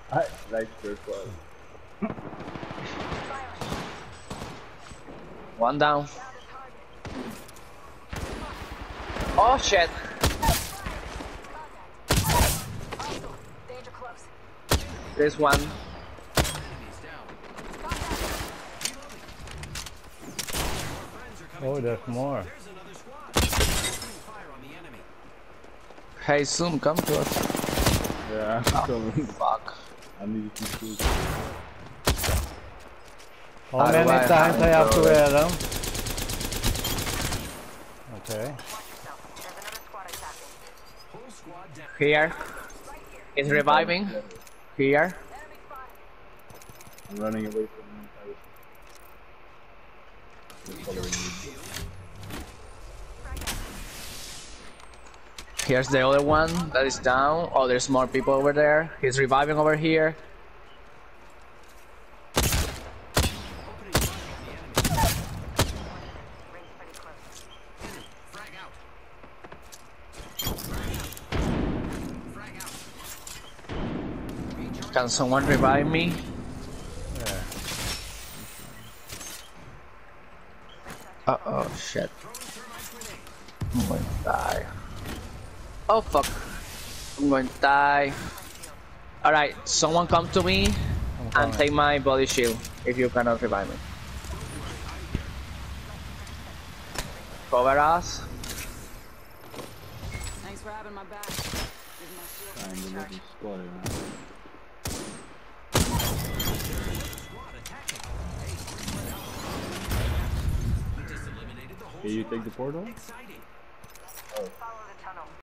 Right first was. One down. Oh shit. There's one. Oh, there's more. Hey, Zoom, come to us. Yeah, I'm coming. Fuck. I need some food. How many times I have to wear them? Okay. Here. He's reviving. Here. I'm running away from him. He's following me. Here's the other one that is down. Oh, there's more people over there. He's reviving over here. Can someone revive me? Yeah. Uh-oh, shit. I'm going to die. Oh, fuck. I'm going to die. Alright, someone come to me and take my body shield if you cannot revive me. Cover us. Thanks for having my back. I'm the living squad around. Can you take the portal?